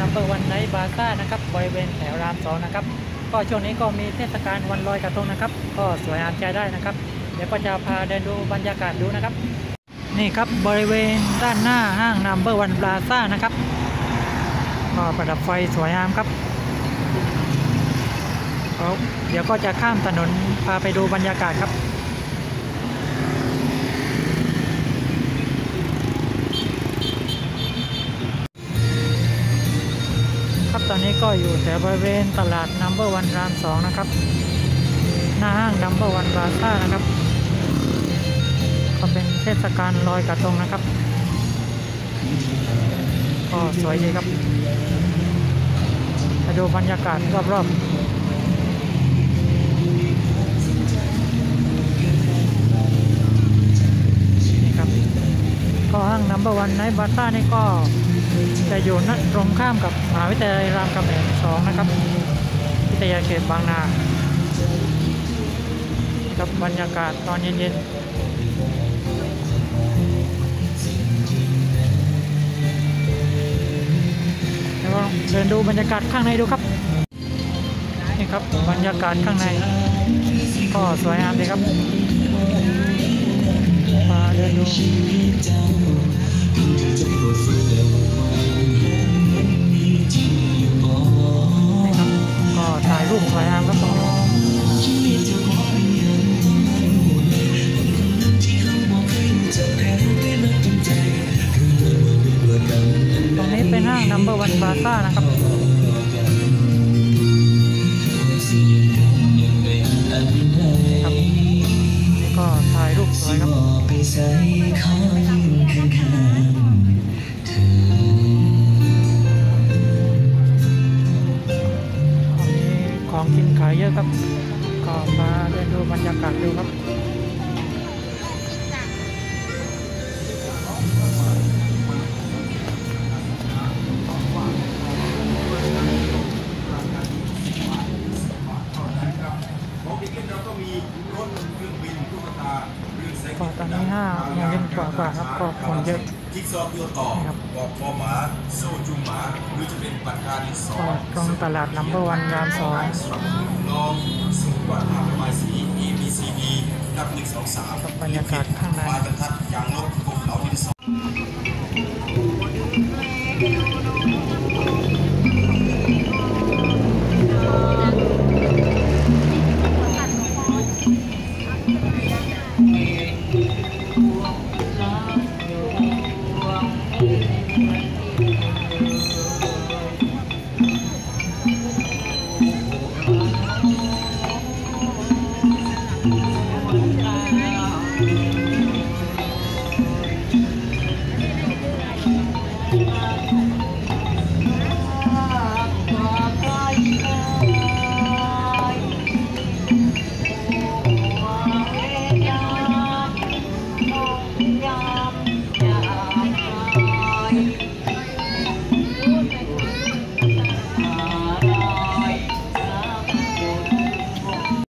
No.1 ไนท์บาซ่านะครับบริเวณแถวราม2นะครับก็ช่วงนี้ก็มีเทศกาลวันลอยกระทงนะครับก็สวยงามใจได้นะครับเดี๋ยวก็จะพาเดินดูบรรยากาศดูนะครับนี่ครับบริเวณด้านหน้าห้าง No.1 บาซ่านะครับก็ประดับไฟสวยงามครับเดี๋ยวก็จะข้ามถนนพาไปดูบรรยากาศครับตอนนี้ก็อยู่แถวบริเวณตลาด No.1 ราม2นะครับหน้าห้าง No.1 บาซ่านะครับก็เป็นเทศกาลลอยกระทงนะครับก็สวยดีครับมาดูบรรยากาศรอบๆนี่ครับก็ห้าง No.1 ไนท์บาซ่านี่ก็จะอยู่ตรงข้ามกับมหาวิทยาลัยรามคำแหง2นะครับวิทยาเขตบางนากับบรรยากาศตอนเย็นๆแล้วก็เดินดูบรรยากาศข้างในดูครับนี่ครับบรรยากาศข้างในก็สวยงามดีครับมาเดินดูถ่ายรูปสวยงามครับตรงนี้เป็นห้าง No.1 บาซ่านะครับครับนี่ก็ถ่ายรูปสวยครับของกินขายเยอะครับก็มาเดินดูบรรยากาศดูครับก็ตอนนี้5 โมงเย็นกว่าครับก็คนเยอะจิ๊กซอว์ตัวต่อบอกคอหมาโซ่จุงหมาหรือจะเป็นปากกาดินสอตรงตลาด No.1 ราม2 ลองสมุดวาดภาพระบายสี ABCD นับ1 2 3 บรรยากาศข้างในปลายบรรทัดยางลบภูเขาดินสอ